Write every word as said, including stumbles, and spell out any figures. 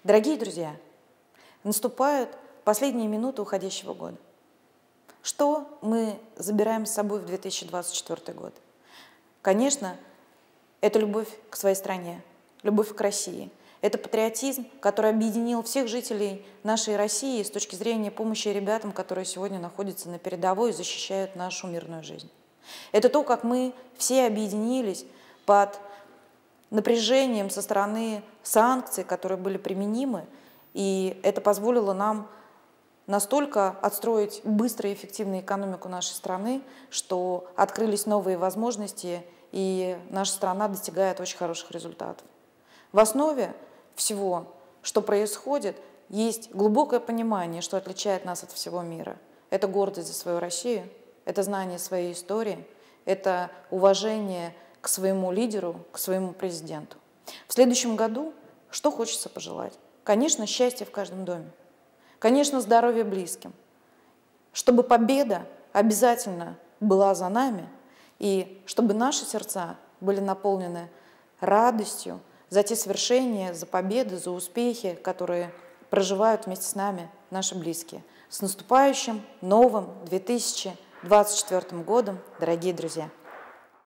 Дорогие друзья, наступают последние минуты уходящего года. Что мы забираем с собой в две тысячи двадцать четвёртый год? Конечно, это любовь к своей стране, любовь к России. Это патриотизм, который объединил всех жителей нашей России с точки зрения помощи ребятам, которые сегодня находятся на передовой и защищают нашу мирную жизнь. Это то, как мы все объединились под напряжением со стороны санкций, которые были применимы, и это позволило нам настолько отстроить быстро и эффективно экономику нашей страны, что открылись новые возможности, и наша страна достигает очень хороших результатов. В основе всего, что происходит, есть глубокое понимание, что отличает нас от всего мира. Это гордость за свою Россию, это знание своей истории, это уважение к своему лидеру, к своему президенту. В следующем году что хочется пожелать? Конечно, счастье в каждом доме. Конечно, здоровье близким. Чтобы победа обязательно была за нами, и чтобы наши сердца были наполнены радостью за те свершения, за победы, за успехи, которые проживают вместе с нами наши близкие. С наступающим новым две тысячи двадцать четвёртым годом, дорогие друзья!